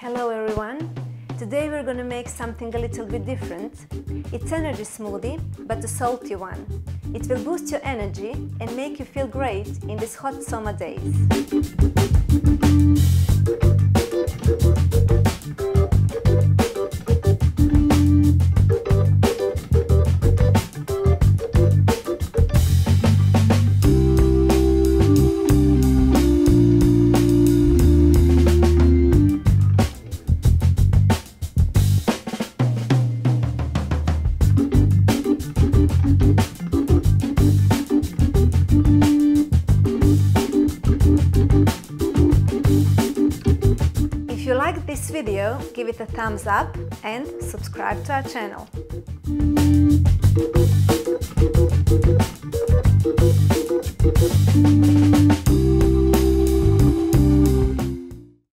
Hello everyone! Today we're gonna make something a little bit different. It's energy smoothie, but a salty one. It will boost your energy and make you feel great in these hot summer days. If you like this video, give it a thumbs up and subscribe to our channel.